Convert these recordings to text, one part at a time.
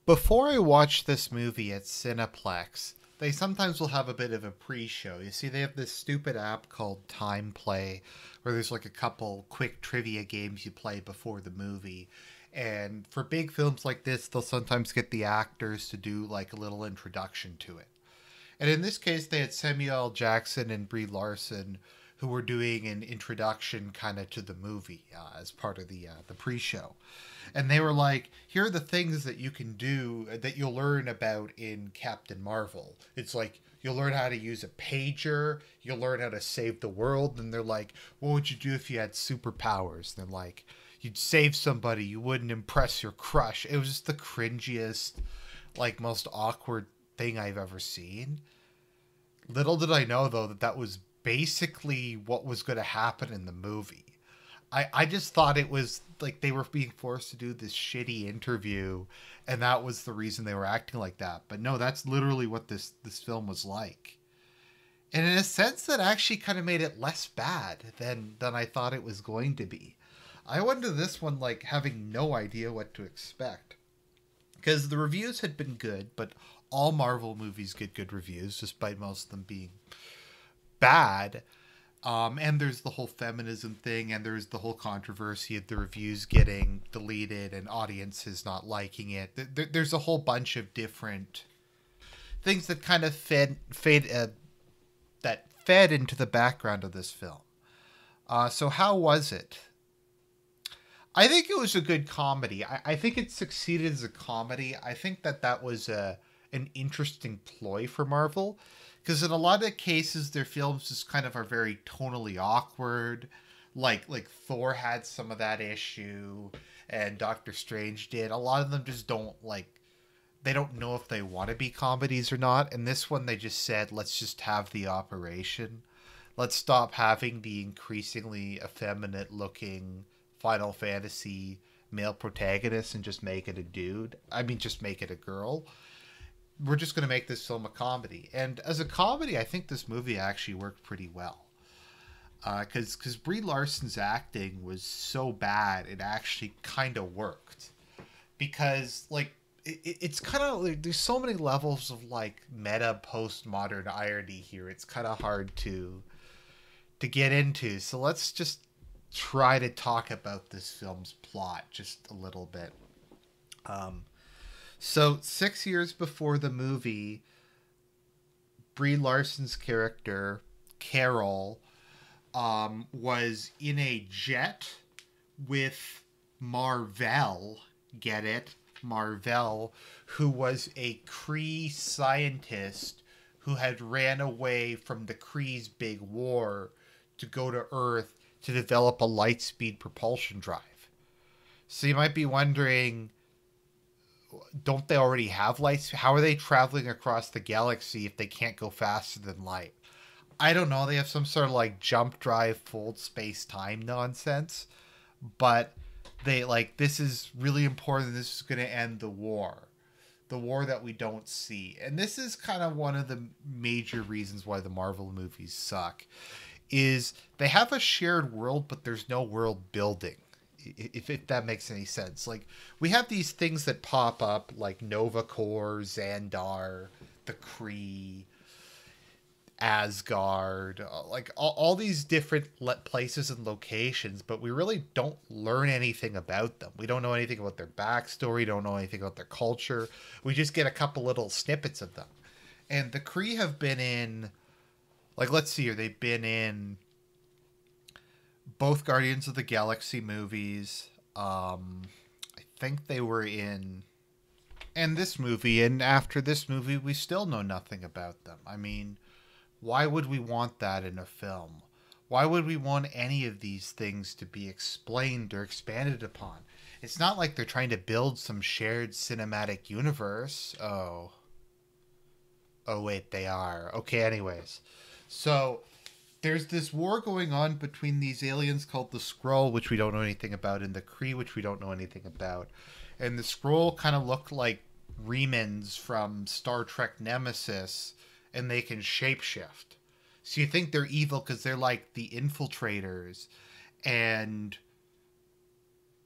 Before I watch this movie at Cineplex, they sometimes will have a bit of a pre-show. You see, they have this stupid app called Time Play, where there's like a couple quick trivia games you play before the movie. And for big films like this, they'll sometimes get the actors to do like a little introduction to it. And in this case, they had Samuel L. Jackson and Brie Larson, who were doing an introduction kind of to the movie as part of the pre-show. And they were like, "Here are the things that you can do that you'll learn about in Captain Marvel." It's like you'll learn how to use a pager, you'll learn how to save the world, and they're like, "What would you do if you had superpowers?" And they're like, "You'd save somebody, you wouldn't impress your crush." It was just the cringiest, like most awkward thing I've ever seen. Little did I know though that that was basically what was going to happen in the movie. I just thought it was like they were being forced to do this shitty interview and that was the reason they were acting like that. But no, that's literally what this film was like. And in a sense that actually kind of made it less bad than I thought it was going to be. I went into this one like having no idea what to expect. Because the reviews had been good, but all Marvel movies get good reviews, despite most of them being bad. And there's the whole feminism thing, and there's the whole controversy of the reviews getting deleted and audiences not liking it. There's a whole bunch of different things that kind of fed into the background of this film. So how was it? I think it was a good comedy. I think it succeeded as a comedy. I think that was an interesting ploy for Marvel. Because in a lot of cases, their films just kind of are very tonally awkward. Like Thor had some of that issue, and Doctor Strange did. A lot of them just don't like. They don't know if they want to be comedies or not. And this one, they just said, let's just have the operation. Let's stop having the increasingly effeminate looking Final Fantasy male protagonist and just make it a dude. I mean, just make it a girl. We're just going to make this film a comedy. And as a comedy, I think this movie actually worked pretty well. Because Brie Larson's acting was so bad, it actually kind of worked. Because, like, it's kind of, like, there's so many levels of, like, meta postmodern irony here. It's kind of hard to get into. So let's just try to talk about this film's plot just a little bit. So 6 years before the movie, Brie Larson's character, Carol, was in a jet with Mar-Vell, get it? Mar-Vell, who was a Kree scientist who had ran away from the Kree's big war to go to Earth to develop a light-speed propulsion drive. So you might be wondering, don't they already have lights? How are they traveling across the galaxy if they can't go faster than light? I don't know. They have some sort of like jump drive, fold space time nonsense. But they like, this is really important. This is going to end the war. The war that we don't see. And this is kind of one of the major reasons why the Marvel movies suck. Is they have a shared world, but there's no world building. If that makes any sense. Like, we have these things that pop up, like Nova Corps, Xandar, the Kree, Asgard, like all these different places and locations, but we really don't learn anything about them. We don't know anything about their backstory, don't know anything about their culture. We just get a couple little snippets of them. And the Kree have been in, like, let's see here, they've been in both Guardians of the Galaxy movies. I think they were in this movie, and after this movie, we still know nothing about them. I mean, why would we want that in a film? Why would we want any of these things to be explained or expanded upon? It's not like they're trying to build some shared cinematic universe. Oh, wait, they are. Okay, anyways. So there's this war going on between these aliens called the Skrull, which we don't know anything about, and the Kree, which we don't know anything about. And the Skrull kind of look like remnants from Star Trek Nemesis, and they can shapeshift. So you think they're evil because they're like the infiltrators. And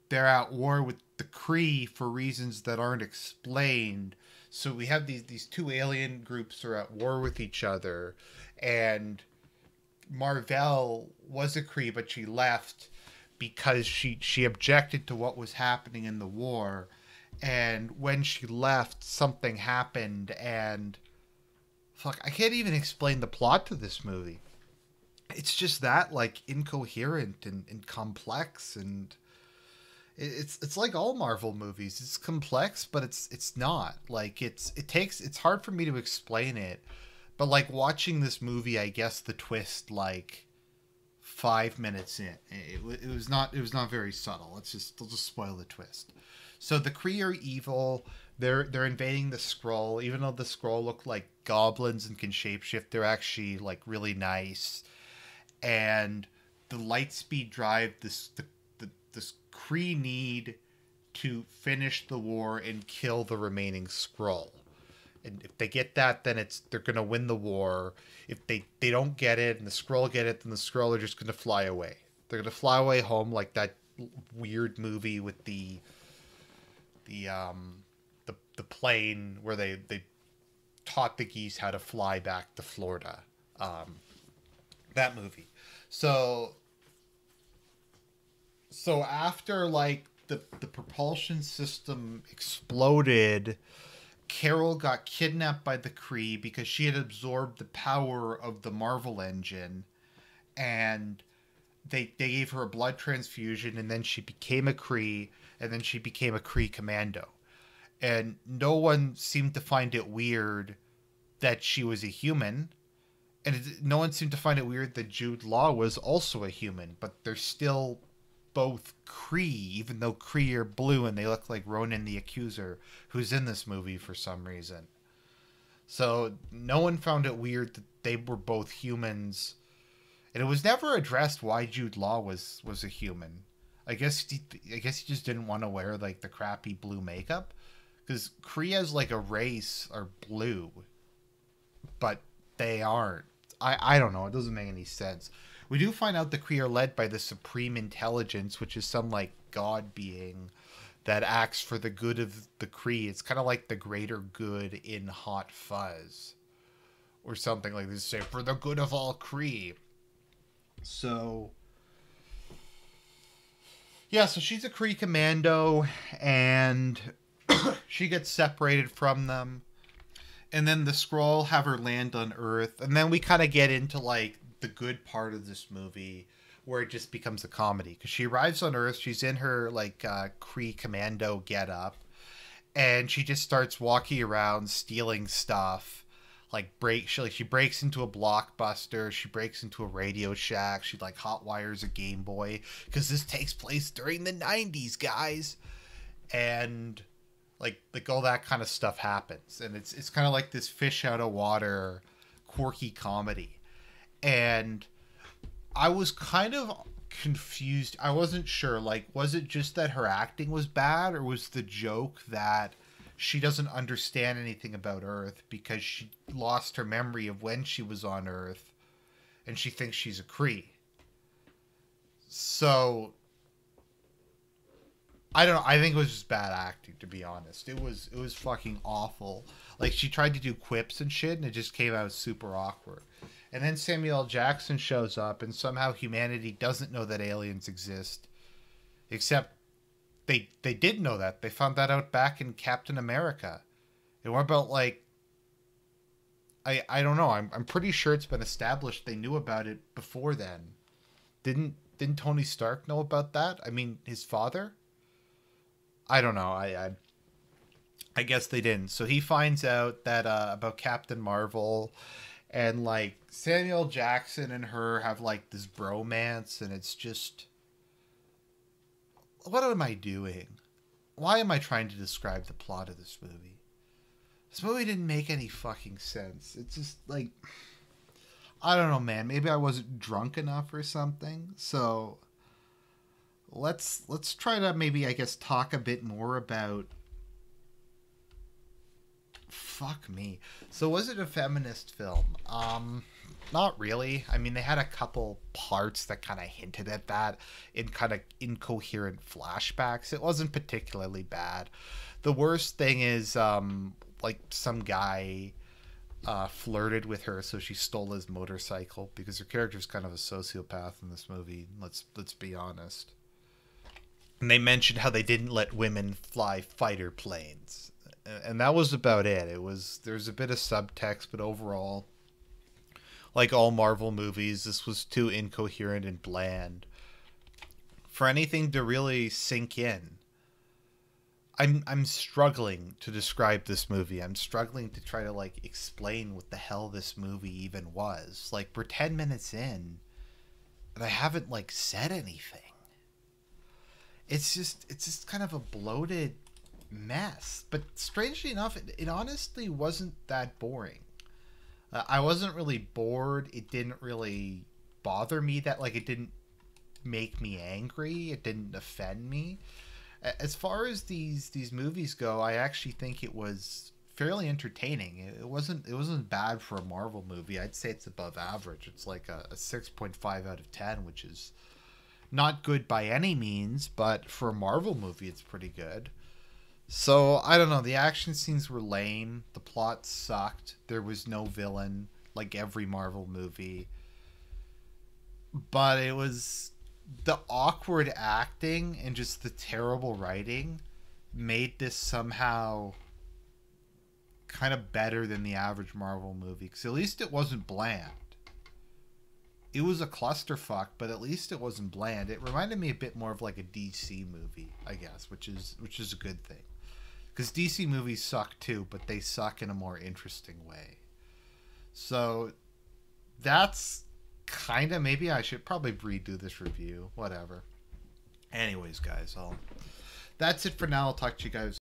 they're at war with the Kree for reasons that aren't explained. So we have these two alien groups are at war with each other, and Marvel was a Kree, but she left because she objected to what was happening in the war. And when she left, something happened, and fuck, I can't even explain the plot to this movie. It's just that like incoherent and complex, and it's like all Marvel movies. It's complex, but it's not. Like it's hard for me to explain it. But like watching this movie, I guess the twist like 5 minutes in, it was not very subtle. I'll just spoil the twist. So the Kree are evil. They're invading the Skrull. Even though the Skrull look like goblins and can shapeshift, they're actually like really nice. And the Lightspeed drive this Kree need to finish the war and kill the remaining Skrull. And if they get that, then they're gonna win the war. If they don't get it and the Skrull get it, then the Skrull are just gonna fly away. They're gonna fly away home like that weird movie with the plane where they taught the geese how to fly back to Florida. That movie. So after like the propulsion system exploded, Carol got kidnapped by the Kree because she had absorbed the power of the Marvel engine, and they gave her a blood transfusion, and then she became a Kree, and then she became a Kree commando. And no one seemed to find it weird that she was a human, and no one seemed to find it weird that Jude Law was also a human, but they're still both Kree, even though Kree are blue and they look like Ronan the Accuser, who's in this movie for some reason. So no one found it weird that they were both humans, and it was never addressed why Jude Law was a human. I guess he just didn't want to wear like the crappy blue makeup, because Kree as like a race are blue, but they aren't. I don't know. It doesn't make any sense. We do find out the Kree are led by the Supreme Intelligence, which is some like god being that acts for the good of the Kree. It's kind of like the greater good in Hot Fuzz or something like this. Say, for the good of all Kree. So yeah, so she's a Kree commando, and she gets separated from them. And then the Skrull have her land on Earth. And then we kind of get into like the good part of this movie where it just becomes a comedy. Because she arrives on Earth. She's in her like Kree commando getup. And she just starts walking around stealing stuff. She breaks into a Blockbuster. She breaks into a Radio Shack. She like hotwires a Game Boy. Because this takes place during the 90s, guys. And like all that kind of stuff happens, and it's kind of like this fish out of water quirky comedy. And I was kind of confused. I wasn't sure, like, was it just that her acting was bad, or was the joke that she doesn't understand anything about Earth because she lost her memory of when she was on Earth and she thinks she's a Kree? So I don't know. I think it was just bad acting, to be honest. It was fucking awful. Like, she tried to do quips and shit, and it just came out super awkward. And then Samuel L. Jackson shows up, and somehow humanity doesn't know that aliens exist. Except they did know that. They found that out back in Captain America. And what about, like... I don't know. I'm pretty sure it's been established they knew about it before then. Didn't Tony Stark know about that? I mean, his father? I don't know. I guess they didn't. So he finds out that about Captain Marvel, and like Samuel Jackson and her have like this bromance, and it's just, what am I doing? Why am I trying to describe the plot of this movie? This movie didn't make any fucking sense. It's just like, I don't know, man. Maybe I wasn't drunk enough or something. So let's try to maybe, I guess, talk a bit more about... Fuck me. So was it a feminist film? Not really. I mean, they had a couple parts that kind of hinted at that in kind of incoherent flashbacks. It wasn't particularly bad. The worst thing is, like some guy flirted with her, so she stole his motorcycle because her character's kind of a sociopath in this movie. Let's be honest. And they mentioned how they didn't let women fly fighter planes, and that was about it. There's a bit of subtext, but overall, like all Marvel movies, this was too incoherent and bland for anything to really sink in. I'm struggling to describe this movie. I'm struggling to try to like explain what the hell this movie even was. Like we're 10 minutes in and I haven't like said anything. It's just kind of a bloated mess. But strangely enough, it honestly wasn't that boring. I wasn't really bored. It didn't really bother me that like it didn't make me angry. It didn't offend me. As far as these movies go, I actually think it was fairly entertaining. It wasn't bad for a Marvel movie. I'd say it's above average. It's like a 6.5 out of 10, which is not good by any means, but for a Marvel movie, it's pretty good. So I don't know. The action scenes were lame. The plot sucked. There was no villain, like every Marvel movie. But it was the awkward acting and just the terrible writing made this somehow kind of better than the average Marvel movie. Because at least it wasn't bland. It was a clusterfuck, but at least it wasn't bland. It reminded me a bit more of like a DC movie, I guess, which is a good thing. Because DC movies suck too, but they suck in a more interesting way. So that's kind of, maybe I should probably redo this review. Whatever. Anyways, guys, that's it for now. I'll talk to you guys